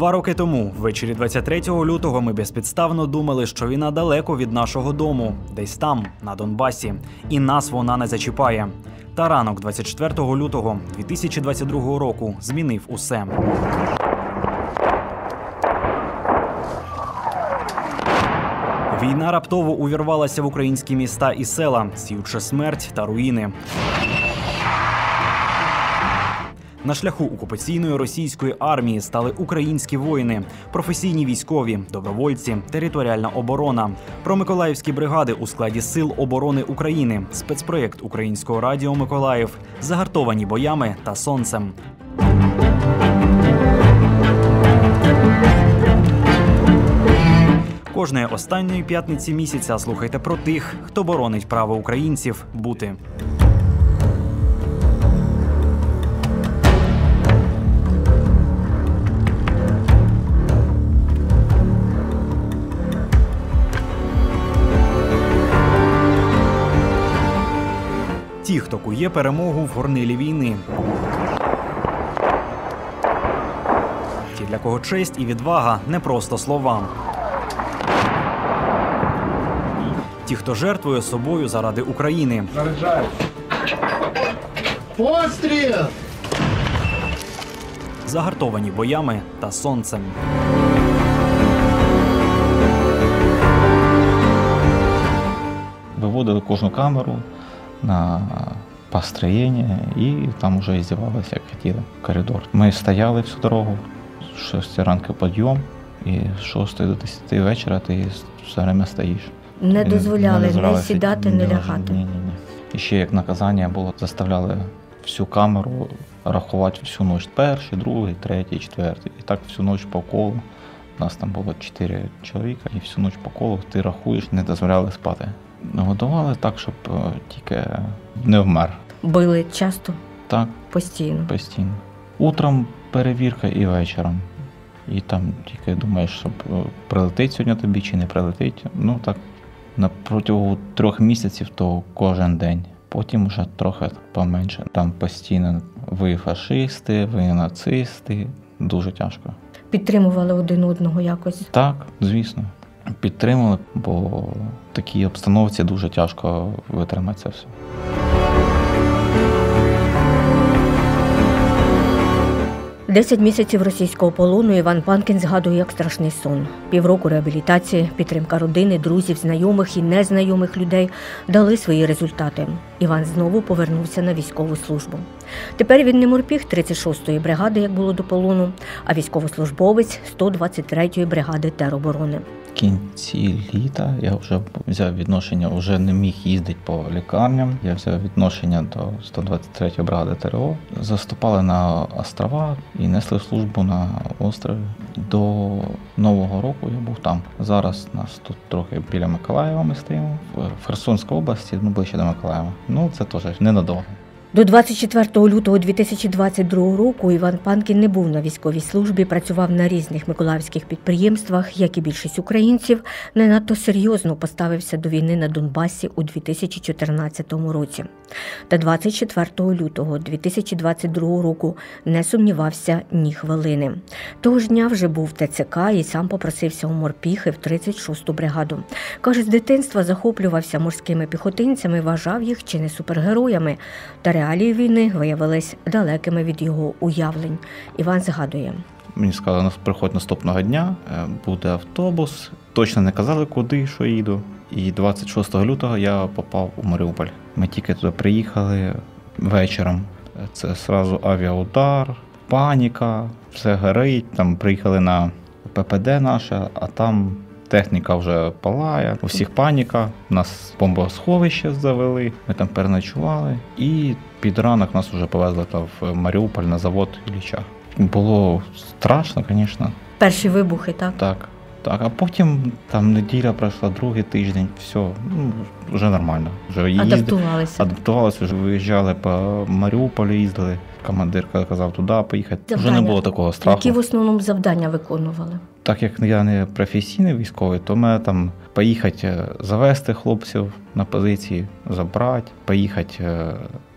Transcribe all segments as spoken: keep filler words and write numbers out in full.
Два роки тому, ввечері двадцять третього лютого, ми безпідставно думали, що війна далеко від нашого дому, десь там, на Донбасі, і нас вона не зачіпає. Та ранок двадцять четвертого лютого дві тисячі двадцять другого року змінив усе. Війна раптово увірвалася в українські міста і села, сіючи смерть та руїни. На шляху окупаційної російської армії стали українські воїни, професійні військові, добровольці, територіальна оборона, промиколаївські бригади у складі Сил оборони України, спецпроєкт Українського радіо «Миколаїв», загартовані боями та сонцем. Кожної останньої п'ятниці місяця слухайте про тих, хто боронить право українців бути. Ті, хто кує перемогу в горнилі війни. Ті, для кого честь і відвага – не просто слова. Ті, хто жертвує собою заради України. Заряджаю. Постріл! Загартовані боями та сонцем. Виводили кожну камеру на построєння і там вже здівалися, як хотіли, коридор. Ми стояли всю дорогу, з шести ранку підйом, і з шостої до десяти вечора ти все время стоїш. Не дозволяли не, не сідати, не лягати? Ні, ні, ні. І ще як наказання було, заставляли всю камеру рахувати всю ніч. Перший, другий, третій, четвертий. І так всю ніч по колу. У нас там було чотири чоловіка, і всю ніч по колу ти рахуєш, не дозволяли спати. Годували так, щоб тільки не вмер. Били часто? Так. Постійно? Постійно. Утром перевірка і вечором. І там тільки думаєш, щоб прилетить сьогодні тобі чи не прилетить. Ну так, на протягом трьох місяців то кожен день. Потім вже трохи поменше. Там постійно ви фашисти, ви нацисти. Дуже тяжко. Підтримували один одного якось? Так, звісно. Підтримували, бо в такій обстановці дуже тяжко витримати це все. Десять місяців російського полону Іван Панкін згадує як страшний сон. Півроку реабілітації, підтримка родини, друзів, знайомих і незнайомих людей дали свої результати. Іван знову повернувся на військову службу. Тепер він не морпіг тридцять шостої бригади, як було до полону, а військовослужбовець сто двадцять третьої бригади тероборони. В кінці літа я вже взяв відношення, вже не міг їздити по лікарням. Я взяв відношення до сто двадцять третьої бригади ТРО. Заступали на острова і несли службу на острові. До Нового року я був там. Зараз нас тут трохи біля Миколаєва ми стоїмо. В Херсонській області, ну ближче до Миколаєва. Ну це теж ненадовго. До двадцять четвертого лютого дві тисячі двадцять другого року Іван Панкін не був на військовій службі, працював на різних миколаївських підприємствах, як і більшість українців, не надто серйозно поставився до війни на Донбасі у дві тисячі чотирнадцятому році. Та двадцять четвертого лютого дві тисячі двадцять другого року не сумнівався ні хвилини. Того ж дня вже був в ТЦК і сам попросився у морпіхи в тридцять шосту бригаду. Каже, з дитинства захоплювався морськими піхотинцями, вважав їх чи не супергероями. Та реалії війни виявились далекими від його уявлень. Іван згадує. Мені сказали, приходь наступного дня, буде автобус. Точно не казали, куди, що їду. І двадцять шостого лютого я попав у Маріуполь. Ми тільки туди приїхали вечором. Це одразу авіаудар, паніка, все горить. Там приїхали на ППД наше, а там техніка вже палає, у всіх паніка. Нас бомбосховище завели, ми там переночували. І під ранок нас вже повезли в Маріуполь на завод Ілліча. Було страшно, звісно. Перші вибухи, так? Так. Так, а потім там неділя пройшла, другий тиждень, все, ну, вже нормально. Вже їздили, адаптувалися. Адаптувалися, вже виїжджали по Маріуполю, їздили. Командир казав туди поїхати. Завдання. Вже не було такого страху. Які в основному завдання виконували? Так як я не професійний військовий, то мене там поїхати завести хлопців на позиції, забрати, поїхати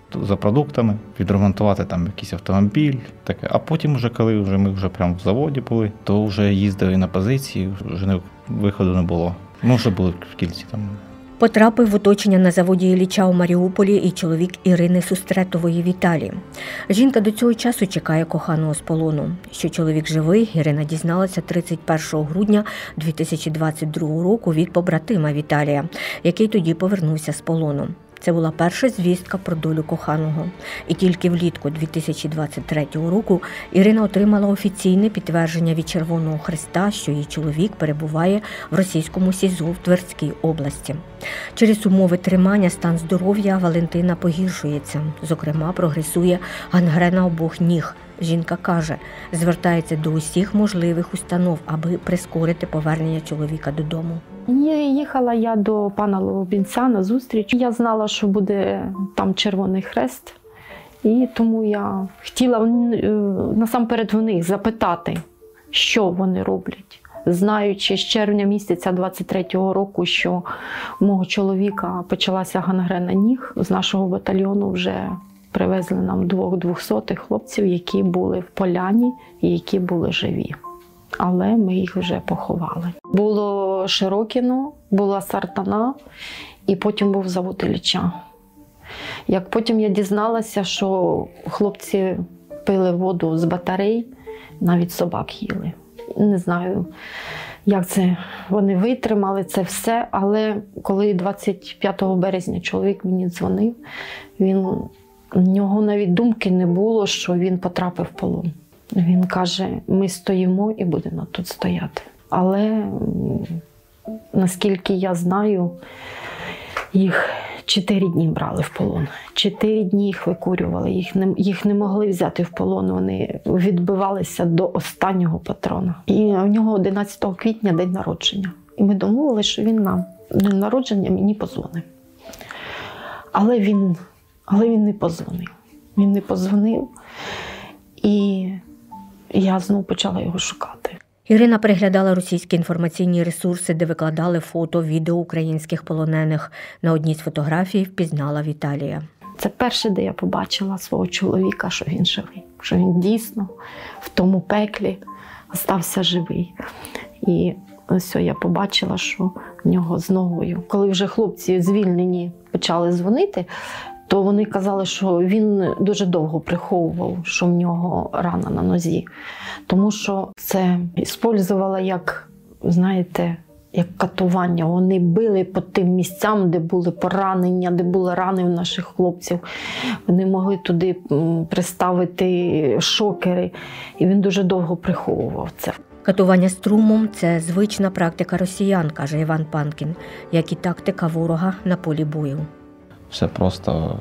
за продуктами, відремонтувати там якийсь автомобіль, таке. А потім, вже, коли вже ми вже прямо в заводі були, то вже їздили на позиції, вже не, виходу не було. Ми вже були в кільці там. Потрапив в оточення на заводі Ілліча у Маріуполі і чоловік Ірини Сустретової Віталій. Жінка до цього часу чекає коханого з полону. Що чоловік живий, Ірина дізналася тридцять першого грудня дві тисячі двадцять другого року від побратима Віталія, який тоді повернувся з полону. Це була перша звістка про долю коханого. І тільки влітку дві тисячі двадцять третього року Ірина отримала офіційне підтвердження від Червоного Хреста, що її чоловік перебуває в російському СІЗО в Тверській області. Через умови тримання стан здоров'я Валентина погіршується. Зокрема, прогресує гангрена обох ніг. Жінка каже, звертається до усіх можливих установ, аби прискорити повернення чоловіка додому. Їхала я до пана Лобінця на зустріч. Я знала, що буде там Червоний Хрест, і тому я хотіла насамперед в них запитати, що вони роблять. Знаючи з червня місяця двадцять третього року, що у мого чоловіка почалася гангрена ніг, з нашого батальйону вже привезли нам двох двохсотих хлопців, які були в Поляні і які були живі. Але ми їх вже поховали. Було Широкіно, була Сартана, і потім був завод Ілліча. Як потім я дізналася, що хлопці пили воду з батарей, навіть собак їли. Не знаю, як це вони витримали це все, але коли двадцять п'ятого березня чоловік мені дзвонив, він, в нього навіть думки не було, що він потрапив в полон. Він каже, ми стоїмо і будемо тут стояти. Але, наскільки я знаю, їх чотири дні брали в полон. Чотири дні їх викурювали, їх не, їх не могли взяти в полон, вони відбивалися до останнього патрона. І у нього одинадцятого квітня день народження. І ми домовилися, що він на день народження мені подзвонить. Але він, але він не подзвонив. Він не подзвонив, і я знову почала його шукати. Ірина переглядала російські інформаційні ресурси, де викладали фото, відео українських полонених. На одній з фотографій впізнала Віталія. Це перше, де я побачила свого чоловіка, що він живий. Що він дійсно в тому пеклі залишився живий. І ось я побачила, що в нього з ногою. Коли вже хлопці звільнені почали дзвонити, то вони казали, що він дуже довго приховував, що в нього рана на нозі. Тому що це використовувало як, знаєте, як катування. Вони били по тим місцям, де були поранення, де були рани у наших хлопців. Вони могли туди приставити шокери. І він дуже довго приховував це. Катування струмом – це звична практика росіян, каже Іван Панкін, як і тактика ворога на полі бою. Все просто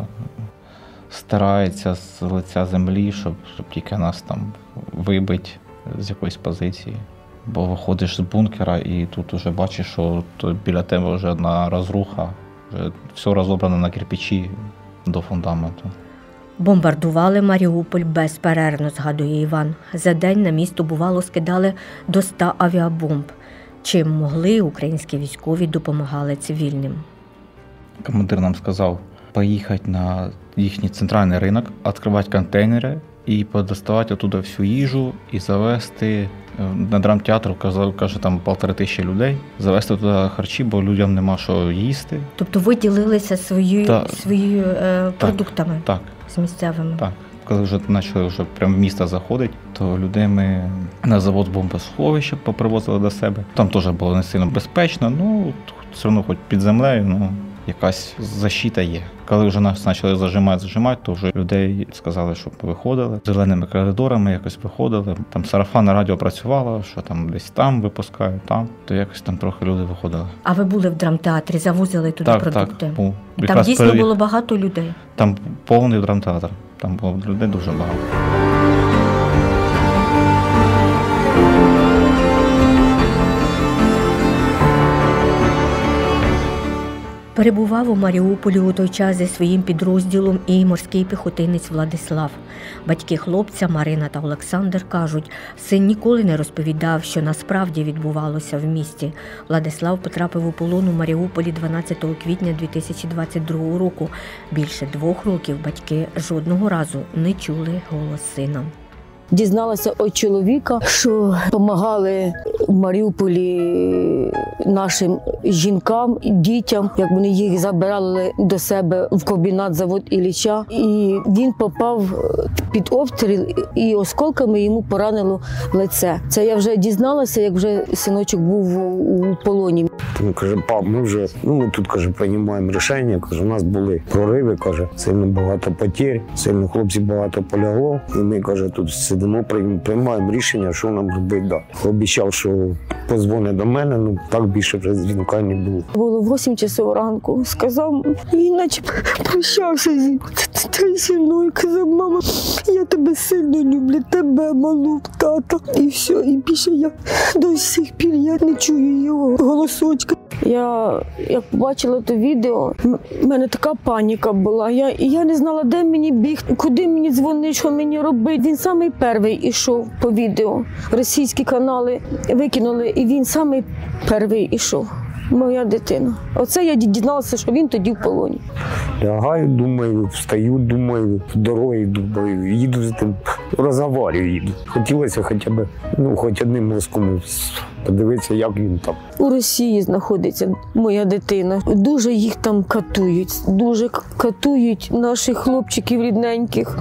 старається з лиця землі, щоб, щоб тільки нас там вибити з якоїсь позиції. Бо виходиш з бункера і тут вже бачиш, що біля тебе вже одна розруха, вже все розібрано на кирпичі до фундаменту. Бомбардували Маріуполь безперервно, згадує Іван. За день на місто, бувало, скидали до ста авіабомб. Чим могли, українські військові допомагали цивільним. Командир нам сказав поїхати на їхній центральний ринок, відкривати контейнери і подоставати оттуда всю їжу і завести на драмтеатр, каже, там полтори тисячі людей, завести туди харчі, бо людям нема що їсти. Тобто ви ділилися своєю, Та, своєю е, продуктами так, з місцевими? Так. Коли вже почали вже прямо в місто заходити, то людей ми на завод бомбосховище попривозили до себе. Там теж було не сильно безпечно, ну все одно хоч під землею, ну якась защита є. Коли вже нас почали зажимати, зажимати, то вже людей сказали, щоб виходили. Зеленими коридорами якось виходили. Там сарафанне радіо працювало, що там десь там випускають, там. То якось там трохи люди виходили. А ви були в драмтеатрі, завозили туди так, продукти? Так, був. Там Якраз дійсно перед... було багато людей? Там повний драмтеатр. Там було людей дуже багато. Перебував у Маріуполі у той час зі своїм підрозділом і морський піхотинець Владислав. Батьки хлопця Марина та Олександр кажуть, син ніколи не розповідав, що насправді відбувалося в місті. Владислав потрапив у полон у Маріуполі дванадцятого квітня дві тисячі двадцять другого року. Більше двох років батьки жодного разу не чули голос сина. Дізналася від чоловіка, що допомагали в Маріуполі нашим жінкам, дітям, як вони їх забирали до себе в комбінат завод Ілліча. І він попав під обстріл і осколками йому поранило лице. Це я вже дізналася, як вже синочок був у полоні. Він каже, пап, ми вже, ну ми тут, каже, приймаємо рішення, каже, у нас були прориви, каже, сильно багато потерь, сильно хлопців багато полягло, і ми, каже, тут сидимо, приймаємо рішення, що нам робити далі. Обіцяв, що подзвонить до мене, ну так більше вже дзвінка не було. Було вісім часов ранку, сказав, він наче прощався зі, зі мною, казав, мама, я тебе сильно люблю, тебе, малу, тата. І все, і більше я до сих пір я не чую його голосочка. Я, як побачила те відео, в мене така паніка була. Я, я не знала, де мені бігти, куди мені дзвонити, що мені робити. Він самий перший ішов по відео. Російські канали викинули, і він самий перший ішов. Моя дитина. Оце я дізналася, що він тоді в полоні. Лягаю, думаю, встаю, думаю, в дорогі, думаю, їду за тим, розговорюю їду. Хотілося хоча б, ну, хоч одним мозком подивитися, як він там. У Росії знаходиться моя дитина. Дуже їх там катують, дуже катують наших хлопчиків рідненьких.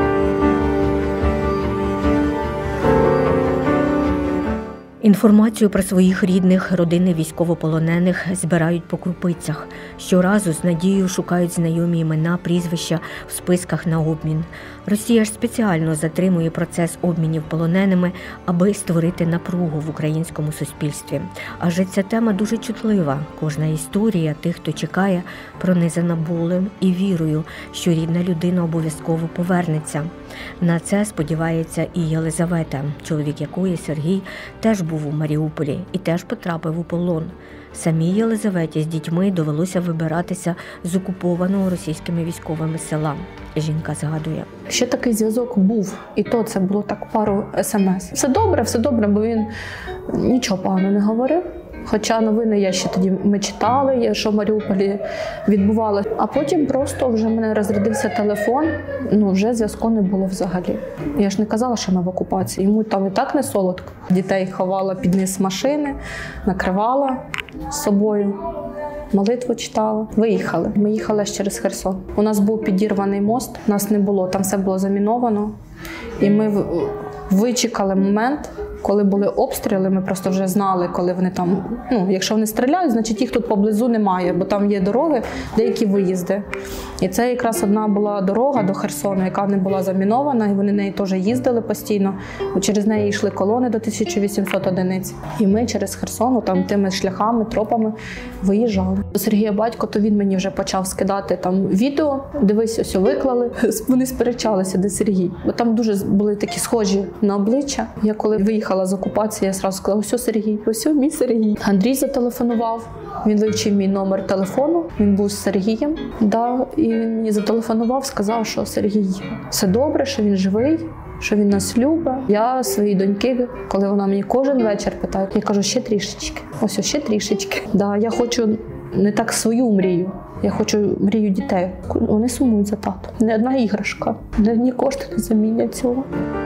Інформацію про своїх рідних, родини військовополонених збирають по крупицях. Щоразу з надією шукають знайомі імена, прізвища в списках на обмін. Росія ж спеціально затримує процес обмінів полоненими, аби створити напругу в українському суспільстві. Адже ця тема дуже чутлива. Кожна історія тих, хто чекає, пронизана болем і вірою, що рідна людина обов'язково повернеться. На це сподівається і Єлизавета, чоловік якої, Сергій, теж був у Маріуполі і теж потрапив у полон. Самій Єлизаветі з дітьми довелося вибиратися з окупованого російськими військовими села. Жінка згадує. Ще такий зв'язок був, і то це було так пару смс. Все добре, все добре, бо він нічого поганого не говорив. Хоча новини я ще тоді ми читали, що в Маріуполі відбувалося. А потім просто вже в мене розрядився телефон, ну вже зв'язку не було взагалі. Я ж не казала, що ми в окупації. Йому там і так не солодко. Дітей ховала під низ машини, накривала з собою, молитву читала. Виїхали. Ми їхали через Херсон. У нас був підірваний мост, нас не було, там все було заміновано. І ми вичекали момент, коли були обстріли, ми просто вже знали, коли вони там, ну, якщо вони стріляють, значить їх тут поблизу немає, бо там є дороги, деякі виїзди. І це якраз одна була дорога до Херсону, яка не була замінована, і вони нею теж їздили постійно. Через неї йшли колони до тисяча вісімсот одиниць. І ми через Херсон, там тими шляхами, тропами виїжджали. Сергія батько, то він мені вже почав скидати там відео, дивись, ось виклали. Вони сперечалися, де Сергій. Бо там дуже були такі схожі на обличчя. Я коли виїхала з окупації, я одразу сказала, ось Сергій, ось мій Сергій. Андрій зателефонував, він вивчив мій номер телефону, він був з Сергієм, да, і він мені зателефонував, сказав, що Сергій все добре, що він живий, що він нас любить. Я своїй доньки, коли вона мені кожен вечір питає, я кажу, ще трішечки, ось ще трішечки. Да, я хочу не так свою мрію, я хочу мрію дітей. Вони сумують за татом. Не одна іграшка, не одні кошти не замінять цього.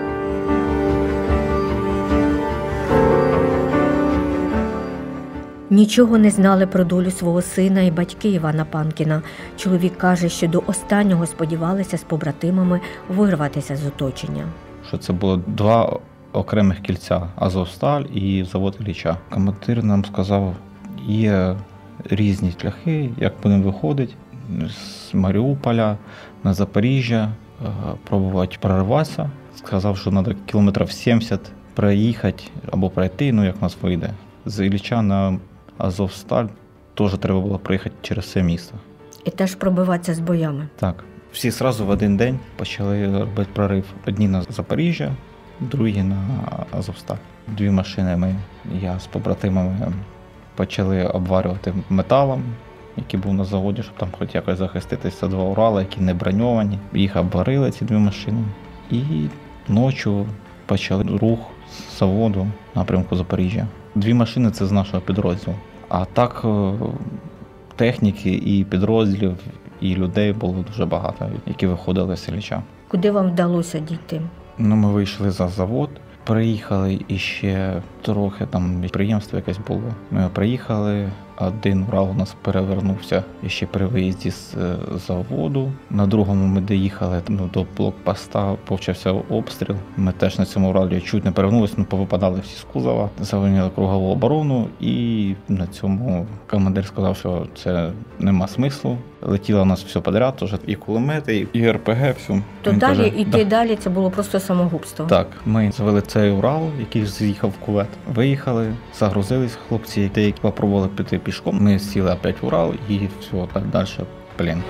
Нічого не знали про долю свого сина і батьки Івана Панкіна. Чоловік каже, що до останнього сподівалися з побратимами вирватися з оточення. Що це було два окремих кільця – Азовсталь і завод Ілліча. Командир нам сказав, є різні шляхи, як будемо виходити з Маріуполя на Запоріжжя, пробувати прориватися. Сказав, що треба кілометрів сімдесят проїхати або пройти, ну як у нас вийде. З Ілліча на Азовсталь теж треба було проїхати через це місто. І теж пробиватися з боями. Так. Всі одразу в один день почали робити прорив. Одні на Запоріжжя, другі на Азовсталь. Дві машини ми, я з побратимами почали обварювати металом, який був на заводі, щоб там хоч якось захиститися. Два Урали, які не броньовані. Їх обварили, ці дві машини. І ночі почали рух з заводу в напрямку Запоріжжя. Дві машини – це з нашого підрозділу. А так техніки і підрозділів, і людей було дуже багато, які виходили з Ілліча. Куди вам вдалося дійти? Ну, ми вийшли за завод, приїхали і ще трохи там підприємство якесь було. Ми приїхали, один Урал у нас перевернувся і ще при виїзді з заводу. На другому ми доїхали ну, до блокпоста, почався обстріл. Ми теж на цьому Уралі чуть не перевернулися, ну, повипадали всі з кузова, завиняли кругову оборону, і на цьому командир сказав, що це нема смислу. Летіло у нас все підряд, вже і кулемети, і РПГ, все. То Він далі, каже, іти да. далі, це було просто самогубство? Так, ми завели цей Урал, який з'їхав в кювет. Виїхали, загрузились хлопці, деякі попробували піти пішком. Ми сіли опять в Урал і все, так далі, плен.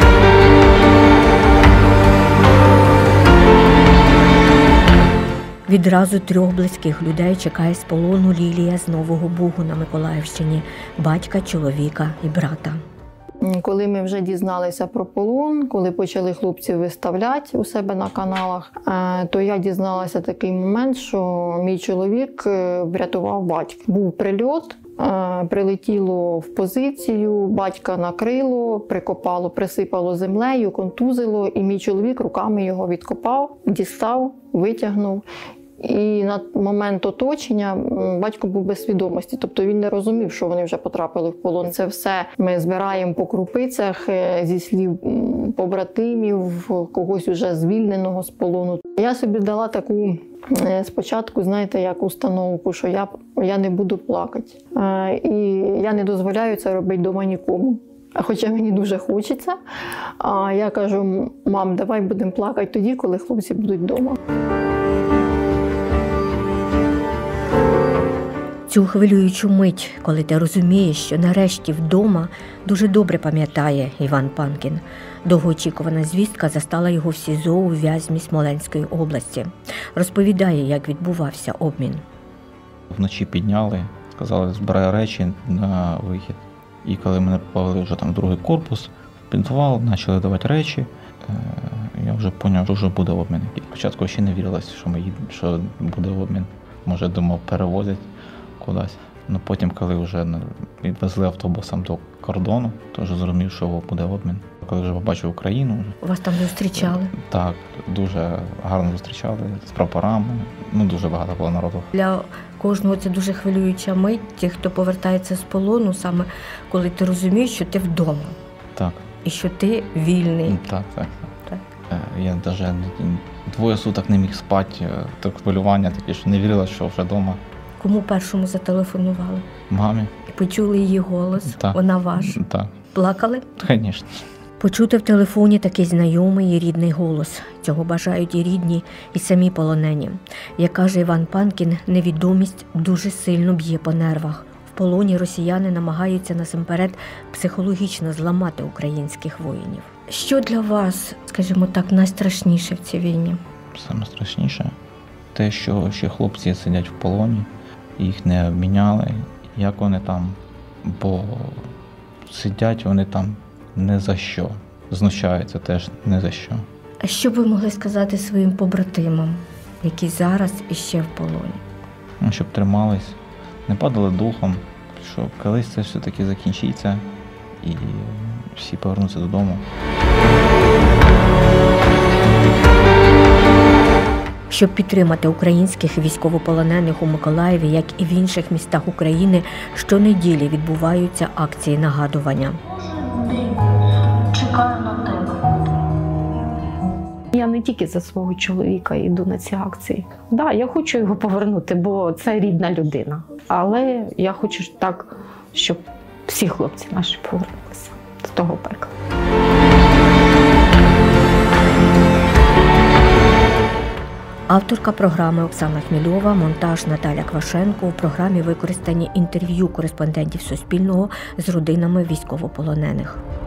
Відразу трьох близьких людей чекає з полону Лілія з Нового Бугу на Миколаївщині, батька, чоловіка і брата. Коли ми вже дізналися про полон, коли почали хлопці виставляти у себе на каналах, то я дізналася такий момент, що мій чоловік врятував батька. Був прильот, прилетіло в позицію, батька накрило, прикопало, присипало землею, контузило, і мій чоловік руками його відкопав, дістав, витягнув. І на момент оточення батько був без свідомості, тобто він не розумів, що вони вже потрапили в полон. Це все ми збираємо по крупицях зі слів побратимів, когось уже звільненого з полону. Я собі дала таку спочатку, знаєте, як установку, що я, я не буду плакати. І я не дозволяю це робити вдома нікому. Хоча мені дуже хочеться. А я кажу, мам, давай будемо плакати тоді, коли хлопці будуть вдома. Цю хвилюючу мить, коли ти розумієш, що нарешті вдома, дуже добре пам'ятає Іван Панкін. Довгоочікувана звістка застала його в СІЗО у Вязьмі Смоленської області. Розповідає, як відбувався обмін. Вночі підняли, сказали, збирай речі на вихід. І коли мене повели вже там в другий корпус, в підвал, почали давати речі, я вже зрозумів, що вже буде обмін. Спочатку ще не вірилось, що ми їдемо, що буде обмін. Може, думав, перевозять кудись. Ну, потім, коли вже відвезли автобусом до кордону, то вже зрозумів, що буде обмін. Коли вже побачив Україну. Вас там зустрічали? Так, дуже гарно зустрічали, з прапорами. Ну, дуже багато було народу. Для кожного це дуже хвилююча мить, ті, хто повертається з полону, саме коли ти розумієш, що ти вдома. Так. І що ти вільний. Так, так. так. Я навіть двоє суток не міг спати, так хвилювання таке, що не вірила, що вже вдома. Кому першому зателефонували? Мамі. Почули її голос? Так. Вона ваш? Так. Плакали? Звісно. Почути в телефоні такий знайомий і рідний голос. Цього бажають і рідні, і самі полонені. Як каже Іван Панкін, невідомість дуже сильно б'є по нервах. В полоні росіяни намагаються насамперед психологічно зламати українських воїнів. Що для вас, скажімо так, найстрашніше в цій війні? Саме страшніше те, що ще хлопці сидять в полоні, їх не обміняли, як вони там, бо сидять вони там не за що, знущаються теж не за що. А що б ви могли сказати своїм побратимам, які зараз іще в полоні? Ну, щоб тримались, не падали духом, що колись це все-таки закінчиться і всі повернуться додому. Щоб підтримати українських військовополонених у Миколаєві, як і в інших містах України, щонеділі відбуваються акції нагадування. Чекаю на тебе. Я не тільки за свого чоловіка йду на ці акції. Так, да, я хочу його повернути, бо це рідна людина. Але я хочу так, щоб всі хлопці наші повернулися з того пекла. Авторка програми Оксана Хмільова, монтаж Наталя Квашенко. У програмі використані інтерв'ю кореспондентів Суспільного з родинами військовополонених.